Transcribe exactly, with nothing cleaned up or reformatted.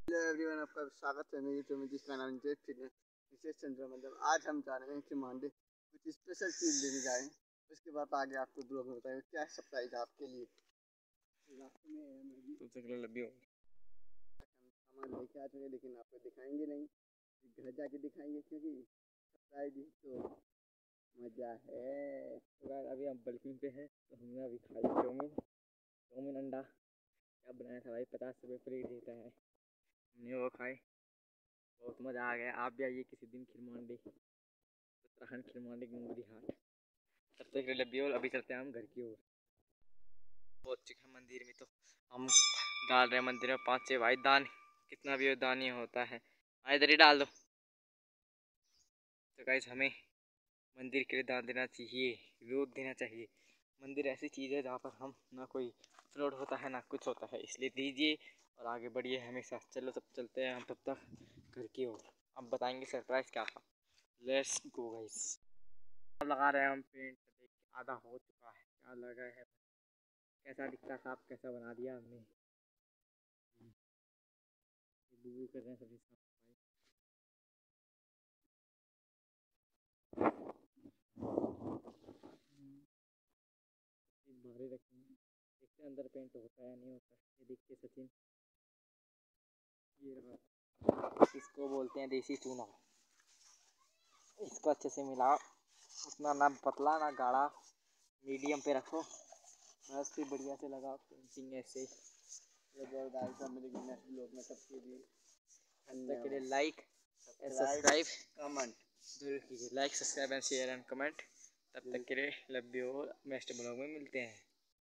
Hello everyone, आपका स्वागत है मेरे यूट्यूब में जिसका नाम जेट फिटनेस विशेष चंद्र। मतलब आज हम जा रहे हैं कि मांडे कुछ स्पेशल चीज़ लेने जाएँ। उसके बाद आगे आपको ब्लॉग में बताएंगे क्या सरप्राइज आपके लिए। रास्ते में हम सामान लेके आ चुके, लेकिन आपको दिखाएंगे नहीं, घर जाके दिखाएंगे क्योंकि सरप्राइज तो मज़ा है। तो यार अभी हम बल्किंग पे हैं, तो हमने अभी खाई चाउमीन चाउमीन अंडा क्या बनाया था भाई, पचास रुपये फ्री देता है। हमने वो खाए, बहुत मज़ा आ गया। आप भी आइए किसी दिन खिरमांडी, उत्तराखंड खिरमांडी गंगोरी हाट। तब तक लब्बी और अभी चलते हैं हम घर की ओर। पहुँच चुके हैं मंदिर में, तो हम डाल रहे हैं मंदिर में पाँच छः भाई दान, कितना भी दान ही होता है। हाँ इधर ही डाल दो। तो गाइस हमें मंदिर के लिए दान देना चाहिए, रोज देना चाहिए। मंदिर ऐसी चीज़ है जहाँ पर हम ना कोई फ्रॉड होता है ना कुछ होता है, इसलिए दीजिए और आगे बढ़िए हमेशा। चलो तब चलते हैं हम तब तक घर की ओर। अब बताएंगे सरप्राइज क्या था। Let's go guys. लगा रहे हैं हम पेंट, देख के आधा हो चुका है। क्या लगा है, कैसा दिखता था, आप कैसा बना दिया हमने। बुबू कर रहे हैं सभी साफ सफाई बाहर रखेंगे, देखते हैं अंदर पेंट होता है नहीं होता। ये देखिए सचिन, ये रहा, इसको बोलते हैं देसी चूना। इसको अच्छे से मिलाओ, उतना ना पतला ना गाढ़ा, मीडियम पे रखो बस। फिर बढ़िया से लगाओ पेंटिंग ऐसे। नेक्स्ट ब्लॉग में तब के लिए तब तक के लिए लाइक सब्सक्राइब कमेंट जरूर कीजिए। Like subscribe and share and comment. तब तक के लिए लव यू और नेक्स्ट ब्लॉग में मिलते हैं।